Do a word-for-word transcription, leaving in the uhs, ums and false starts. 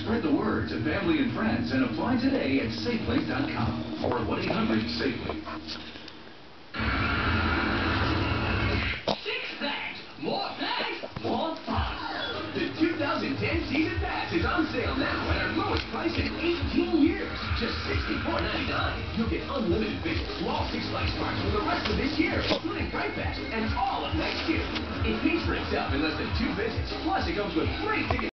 Spread the word to family and friends and apply today at safely dot com or one eight hundred safely. Six bags, more bags, more fun. The two thousand ten season pass is on sale now at our lowest price in eighteen years. Just sixty-four ninety-nine. You'll get unlimited visits to all Six Flags parks for the rest of this year, including Fright Fest and all of next year. It pays for itself in less than two visits. Plus, it comes with free tickets.